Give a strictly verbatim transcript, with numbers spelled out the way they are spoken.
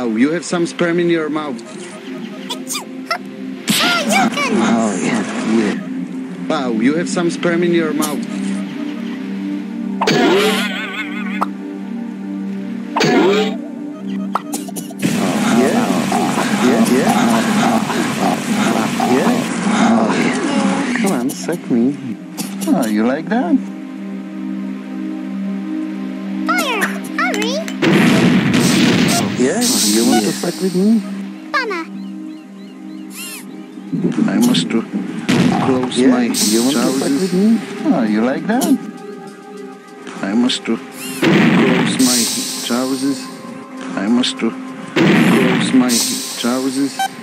Wow, you have some sperm in your mouth. Oh, yeah, yeah. Wow, you have some sperm in your mouth. Come on, suck me. Oh, you like that? Fire! Hurry! Yeah, you want to suck with me? Mama! I must to close Yeah, my you want to suck with trousers. me? Oh, you like that? I must to close my trousers. I must to close my trousers.